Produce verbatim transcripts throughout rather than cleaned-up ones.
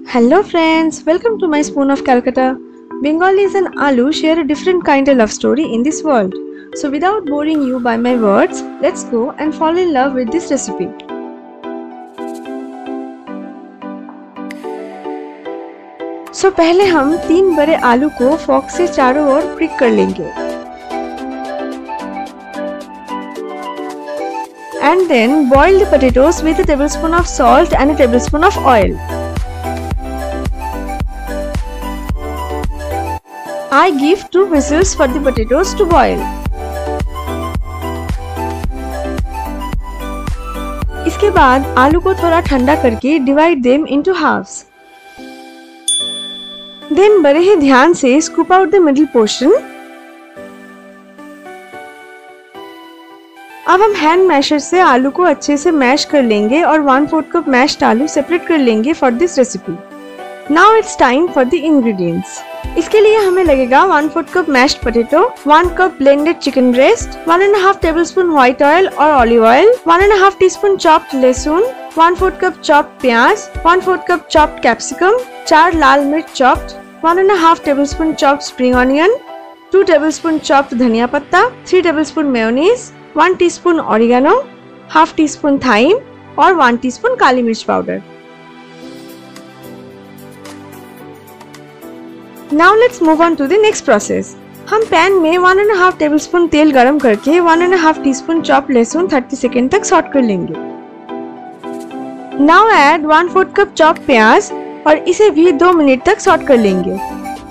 Hello friends, welcome to my Spoon of Calcutta. Bengalis and aloo share a different kind of love story in this world. So without boring you by my words, let's go and fall in love with this recipe. So पहले हम तीन बड़े आलू को फोक से चारों ओर prick कर लेंगे. And then boil the potatoes with a tablespoon of salt and a tablespoon of oil. I give two whistles for the potatoes to boil. इसके बाद आलू को थोड़ा ठंडा करके divide them into halves. Then बड़े ही ध्यान से scoop out the middle portion. अब हम हैंड मैशर से आलू को अच्छे से मैश कर लेंगे और वन फोर्थ कप मैश्ड आलू सेपरेट कर लेंगे for this recipe. Now it's time for the ingredients. इसके लिए हमें लगेगा one fourth cup mashed potato, one cup blended chicken breast, one and half tablespoon white oil और olive oil, one and half teaspoon chopped लहसुन, one fourth cup chopped प्याज, one fourth cup chopped capsicum, चार लाल मिर्च chopped, one and half tablespoon chopped spring onion, two tablespoon chopped धनिया पत्ता, three tablespoon mayonnaise, one teaspoon oregano, half teaspoon thyme और one teaspoon काली मिर्च powder. Now let's move on to the next process. हम pan में one and half tablespoon तेल गरम करके one and half teaspoon chop लहसुन तीस सेकेंड तक सॉट कर लेंगे. Now add one fourth cup chop प्याज और इसे भी दो मिनट तक सॉट कर लेंगे.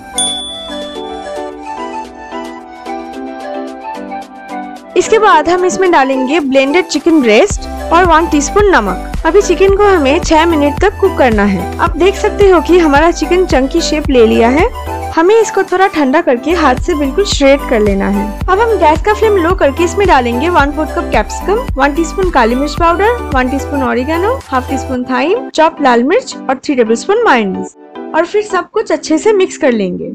इसके बाद हम इसमें डालेंगे ब्लेंडेड चिकन ब्रेस्ट और वन टीस्पून नमक. अभी चिकन को हमें छह मिनट तक कुक करना है. आप देख सकते हो कि हमारा चिकन चंकी शेप ले लिया है. हमें इसको थोड़ा ठंडा करके हाथ से बिल्कुल श्रेड कर लेना है. अब हम गैस का फ्लेम लो करके इसमें डालेंगे one fourth cup capsicum, one teaspoon काली मिर्च powder, one teaspoon oregano, half teaspoon thyme, chop लाल मिर्च और थ्री टेबल स्पून मेयोनीज और फिर सब कुछ अच्छे से मिक्स कर लेंगे.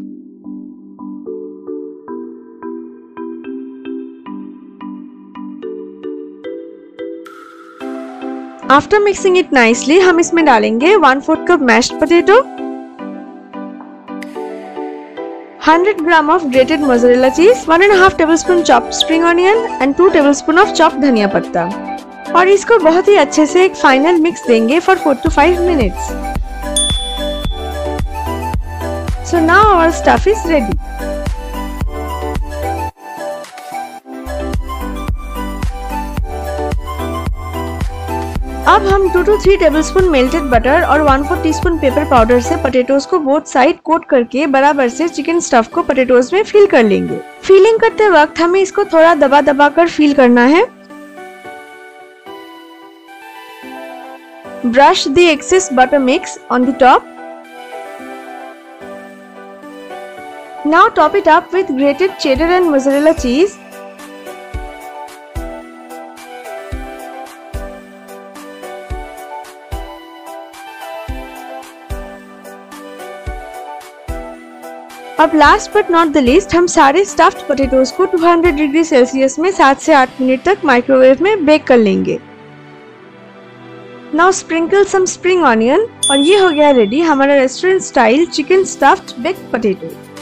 After mixing it nicely, हम इसमें डालेंगे one fourth cup mashed potato, hundred gram of grated mozzarella cheese, one and half tablespoon chopped spring onion and two tablespoon of chopped धनिया पत्ता और इसको बहुत ही अच्छे से एक फाइनल मिक्स देंगे for four to five minutes. So now our stuff is ready. अब हम two two three tablespoon melted butter और one four teaspoon pepper powder से पोटैटोज को बोथ साइड कोट करके बराबर से चिकन स्टफ को पोटैटोज में फिल कर लेंगे. फिलिंग करते वक्त हमें इसको थोड़ा दबा दबा कर फिल करना है. Brush the excess butter mix on the top. Now top it up with grated cheddar and mozzarella cheese. अब last but not the least हम सारे स्टफ्ड पोटैटोज को टू हंड्रेड डिग्री सेल्सियस में सात से आठ मिनट तक माइक्रोवेव में बेक कर लेंगे. Now sprinkle some spring onion और ये हो गया रेडी हमारा restaurant style chicken stuffed baked potato.